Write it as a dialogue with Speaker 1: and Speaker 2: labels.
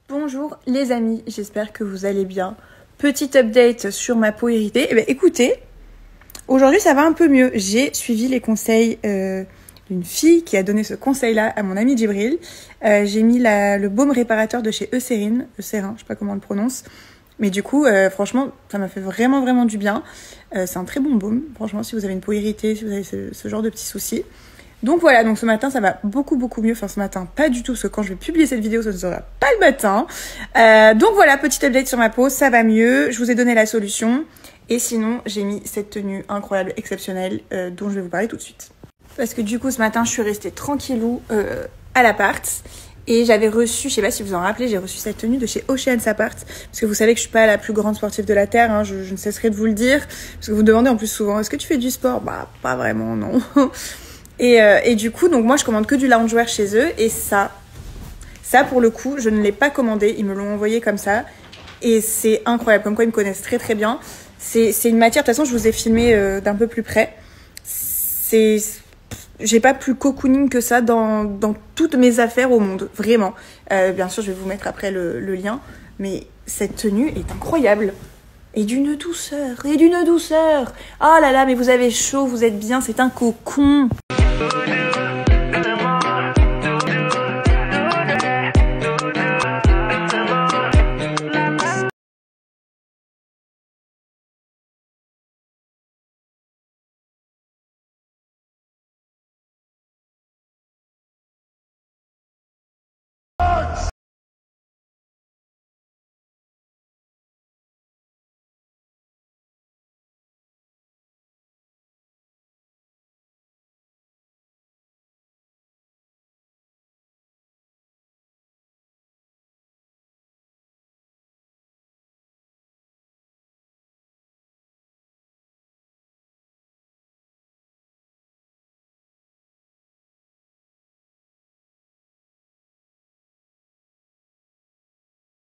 Speaker 1: Bonjour les amis, j'espère que vous allez bien. Petite update sur ma peau irritée. Eh bien, écoutez, aujourd'hui ça va un peu mieux. J'ai suivi les conseils d'une fille qui a donné ce conseil-là à mon ami Djibril. J'ai mis le baume réparateur de chez Eucérin, je sais pas comment on le prononce. Mais du coup, franchement, ça m'a fait vraiment du bien. C'est un très bon baume, franchement, si vous avez une peau irritée, si vous avez ce genre de petits soucis. Donc voilà, donc ce matin ça va beaucoup mieux, enfin ce matin pas du tout, parce que quand je vais publier cette vidéo ça ne sera pas le matin. Donc voilà, petite update sur ma peau, ça va mieux, je vous ai donné la solution. Et sinon j'ai mis cette tenue incroyable, exceptionnelle, dont je vais vous parler tout de suite. Parce que du coup ce matin je suis restée tranquillou à l'appart. Et j'avais reçu, je sais pas si vous en rappelez, j'ai reçu cette tenue de chez Oceans Apart. Parce que vous savez que je suis pas la plus grande sportive de la Terre, hein, je ne cesserai de vous le dire. Parce que vous me demandez en plus souvent, est-ce que tu fais du sport? Bah pas vraiment, non. Et du coup, donc moi je commande que du loungewear chez eux. Et ça pour le coup, je ne l'ai pas commandé, ils me l'ont envoyé comme ça. Et c'est incroyable, comme quoi ils me connaissent très bien. C'est une matière, de toute façon je vous ai filmé d'un peu plus près. J'ai pas plus cocooning que ça dans toutes mes affaires au monde, vraiment. Bien sûr, je vais vous mettre après le lien, mais cette tenue est incroyable. Et d'une douceur. Oh là là, mais vous avez chaud, vous êtes bien, c'est un cocon.